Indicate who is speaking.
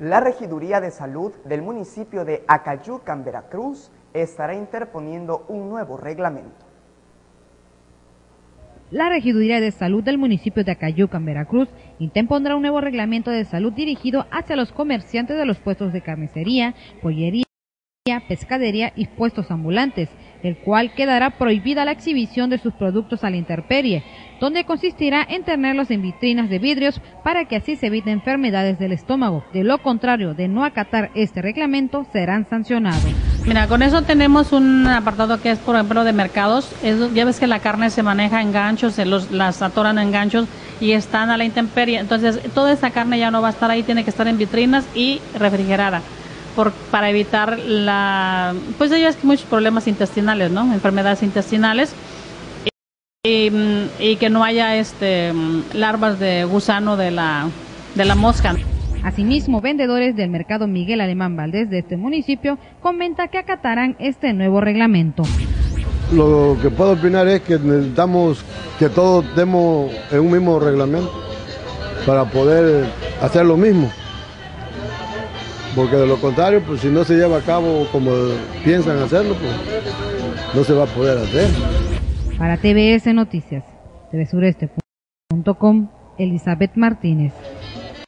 Speaker 1: La Regiduría de Salud del municipio de Acayuca, en Veracruz, estará interponiendo un nuevo reglamento.
Speaker 2: La Regiduría de Salud del municipio de Acayuca, en Veracruz, interpondrá un nuevo reglamento de salud dirigido hacia los comerciantes de los puestos de carnicería, pollería, pescadería y puestos ambulantes, el cual quedará prohibida la exhibición de sus productos a la intemperie, donde consistirá en tenerlos en vitrinas de vidrios para que así se eviten enfermedades del estómago. De lo contrario, de no acatar este reglamento, serán sancionados.
Speaker 3: Mira, con eso tenemos un apartado que es, por ejemplo, de mercados. Ya ves que la carne se maneja en ganchos, las atoran en ganchos y están a la intemperie. Entonces, toda esa carne ya no va a estar ahí, tiene que estar en vitrinas y refrigerada. Para evitar pues ya es que muchos problemas intestinales, ¿no? Enfermedades intestinales y que no haya larvas de gusano de la mosca.
Speaker 2: Asimismo, vendedores del mercado Miguel Alemán Valdés de este municipio comenta que acatarán este nuevo reglamento.
Speaker 4: Lo que puedo opinar es que necesitamos que todos demos en un mismo reglamento para poder hacer lo mismo. Porque de lo contrario, pues si no se lleva a cabo como piensan hacerlo, pues no se va a poder hacer.
Speaker 2: Para TVS Noticias, tvsureste.com, Elizabeth Martínez.